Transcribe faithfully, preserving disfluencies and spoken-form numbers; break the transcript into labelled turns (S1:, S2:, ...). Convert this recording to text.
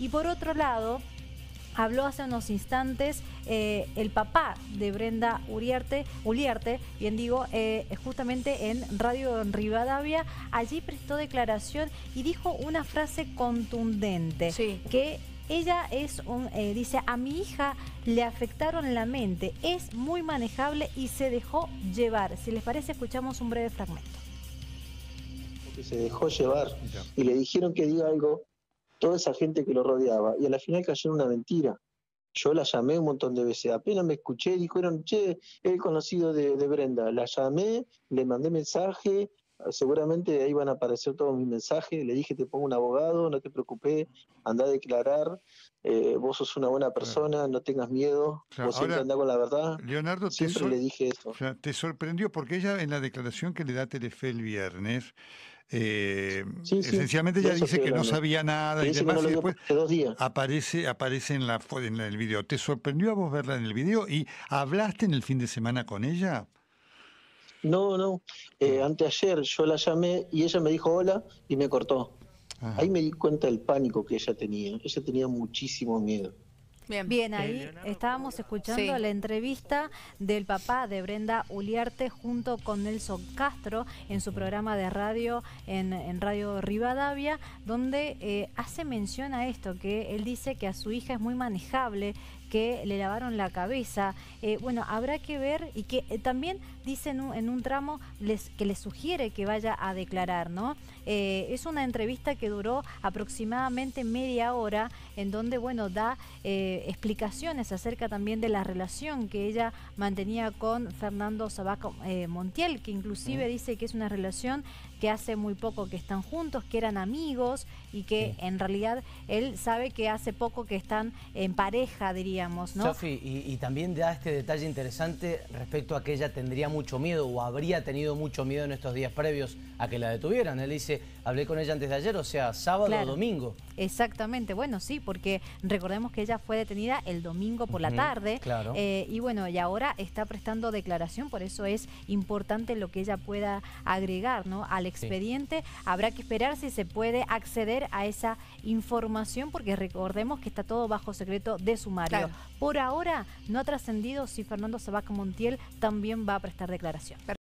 S1: Y por otro lado, habló hace unos instantes eh, el papá de Brenda Uriarte, Uliarte, bien digo, eh, justamente en Radio Rivadavia. Allí prestó declaración y dijo una frase contundente,
S2: sí.
S1: que ella es un, eh, dice, a mi hija le afectaron la mente, es muy manejable y se dejó llevar. Si les parece, escuchamos un breve fragmento.
S3: Que se dejó llevar y le dijeron que diga algo toda esa gente que lo rodeaba, y a la final cayó en una mentira. Yo la llamé un montón de veces, apenas me escuché, dijeron, che, el conocido de, de Brenda. La llamé, le mandé mensaje, seguramente ahí van a aparecer todos mis mensajes, le dije, te pongo un abogado, no te preocupes, anda a declarar, eh, vos sos una buena persona, claro. No tengas miedo,
S4: Claro.
S3: vos siempre
S4: Ahora,
S3: andás con la verdad.
S4: Leonardo,
S3: siempre le dije eso.
S4: O sea, te sorprendió porque ella en la declaración que le da Telefe el viernes, Eh,
S3: sí, sí,
S4: esencialmente ella dice que no sabía nada y, y demás,
S3: no
S4: y después
S3: dos días.
S4: aparece aparece en, la, en el video. ¿Te sorprendió a vos verla en el video? ¿Y hablaste en el fin de semana con ella?
S3: No, no. Eh, anteayer yo la llamé y ella me dijo hola y me cortó. Ajá. Ahí me di cuenta del pánico que ella tenía. Ella tenía muchísimo miedo.
S1: Bien, Bien ahí estábamos escuchando sí. la entrevista del papá de Brenda Uliarte junto con Nelson Castro en su programa de radio, en, en Radio Rivadavia, donde eh, hace mención a esto, que él dice que a su hija es muy manejable, que le lavaron la cabeza. Eh, bueno, habrá que ver, y que eh, también dice en un, en un tramo les, que le sugiere que vaya a declarar, ¿no? Eh, es una entrevista que duró aproximadamente media hora, en donde, bueno, da eh, explicaciones acerca también de la relación que ella mantenía con Fernando Sabac eh, Montiel, que inclusive dice que es una relación que hace muy poco que están juntos, que eran amigos y que sí. en realidad él sabe que hace poco que están en pareja, diríamos, ¿no?
S2: Sofi, y, y también da este detalle interesante respecto a que ella tendría mucho miedo o habría tenido mucho miedo en estos días previos a que la detuvieran. Él dice, hablé con ella antes de ayer, o sea, sábado claro. o domingo.
S1: Exactamente, bueno, sí, porque recordemos que ella fue detenida el domingo por uh-huh, la tarde.
S2: Claro.
S1: Eh, y bueno, y ahora está prestando declaración, por eso es importante lo que ella pueda agregar, ¿no? Al expediente. Sí. Habrá que esperar si se puede acceder a esa información, porque recordemos que está todo bajo secreto de sumario. Claro. Por ahora no ha trascendido si Fernando Sabac Montiel también va a prestar declaración.